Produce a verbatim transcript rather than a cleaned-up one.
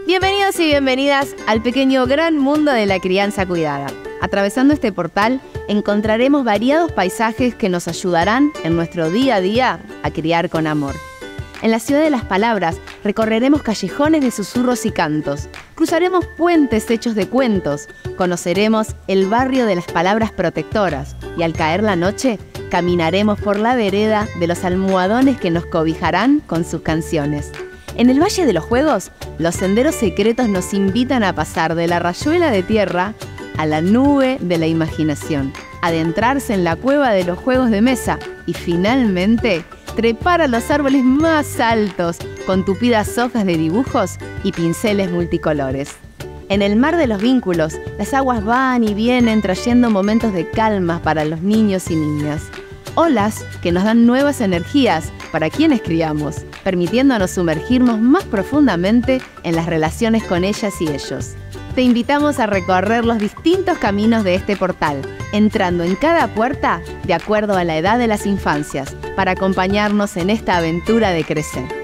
Bienvenidos y bienvenidas al pequeño gran mundo de la crianza cuidada. Atravesando este portal encontraremos variados paisajes que nos ayudarán en nuestro día a día a criar con amor. En la ciudad de las palabras recorreremos callejones de susurros y cantos, cruzaremos puentes hechos de cuentos, conoceremos el barrio de las palabras protectoras y al caer la noche caminaremos por la vereda de los almohadones que nos cobijarán con sus canciones. En el Valle de los Juegos, los senderos secretos nos invitan a pasar de la rayuela de tierra a la nube de la imaginación, adentrarse en la cueva de los juegos de mesa y finalmente trepar a los árboles más altos con tupidas hojas de dibujos y pinceles multicolores. En el mar de los vínculos, las aguas van y vienen trayendo momentos de calma para los niños y niñas. Olas que nos dan nuevas energías para quienes criamos, permitiéndonos sumergirnos más profundamente en las relaciones con ellas y ellos. Te invitamos a recorrer los distintos caminos de este portal, entrando en cada puerta de acuerdo a la edad de las infancias, para acompañarnos en esta aventura de crecer.